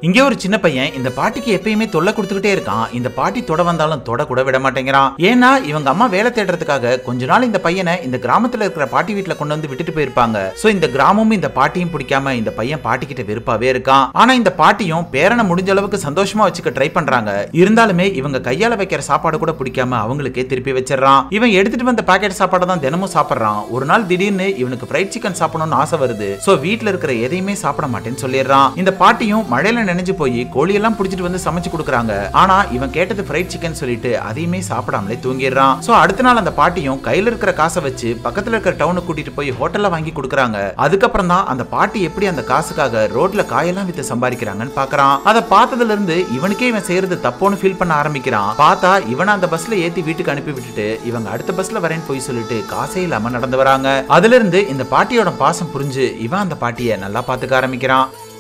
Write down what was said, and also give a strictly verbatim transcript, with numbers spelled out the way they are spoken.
இங்க ஒரு சின்ன பையன் இந்த பாட்டிக்கு எப்பயுமே தொல்லை கொடுத்துக்கிட்டே இருக்கான். இந்த பாட்டி தொட வந்தாலும் தொட கூட விட மாட்டேங்கிறான். ஏன்னா இவங்க அம்மா வேலை தேடுறதுக்காக கொஞ்ச நாள் இந்த பையனை இந்த கிராமத்துல இருக்கிற பாட்டி வீட்டுல கொண்டு வந்து விட்டுட்டு போயிருப்பாங்க. சோ இந்த கிராமமும் இந்த பாட்டியும் பிடிக்காம இந்த பையன் பாட்டி கிட்ட வெறுப்பாவே இருக்கான். ஆனா இந்த பாட்டியும் பேரனை முடிஞ்ச அளவுக்கு சந்தோஷமா வச்சுக்க ட்ரை பண்றாங்க. இருந்தாலுமே இவங்க கையால வைக்கிற சாப்பாடு கூட பிடிக்காம அவங்களுக்கே திருப்பி வச்சிடறான். இவன் எடுத்துட்டு வந்த பாக்கெட் சாப்பாடு தான் தினமும் சாப்பிடுறான். ஒரு நாள் திடீர்னு இவனுக்கு ஃப்ரைட் சிக்கன் சாப்பிடணும்னு ஆசை வருது. சோ வீட்டுல இருக்கிற எதையுமே சாப்பிட மாட்டேன்னு சொல்லிடுறான். இந்த பாட்டியும் மழையில நினைஞ்சு போய் கோழி எல்லாம் புடிச்சிட்டு வந்து சமைச்சு கொடுக்குறாங்க. ஆனா இவன் கேட்டது ஃப்ரைட் சிக்கன் சொல்லிட்டு அதையுமே சாப்பிடாமலே தூங்கிடுறான். சோ அடுத்த நாள் அந்த பாட்டியும் கையில இருக்கிற காசை வச்சு பக்கத்துல இருக்கிற டவுனுக்கு கூட்டிட்டு போய் ஹோட்டல்ல வாங்கி கொடுக்குறாங்க. அதுக்கப்புறம் தான் அந்த பாட்டி எப்படி அந்த காசுக்காக ரோட்ல காயெல்லாம் வித்து சம்பாதிக்கிறாங்கன்னு பாக்குறான். அதை பார்த்ததுல இருந்து இவனுக்கே இவன் செய்யறது தப்போன்னு ஃபீல் பண்ண ஆரம்பிக்கிறான். பார்த்தா இவன் அந்த பஸ்ல ஏத்தி வீட்டுக்கு அனுப்பி விட்டுட்டு இவங்க அடுத்த பஸ்ல வரேன்னு போய் சொல்லிட்டு காசே இல்லாம நடந்து வராங்க. அதுல இருந்து இந்த பாட்டியோட பாசம் புரிஞ்சு இவன் அந்த பாட்டியை நல்லா பாத்துக்க ஆரம்பிக்கிறான்.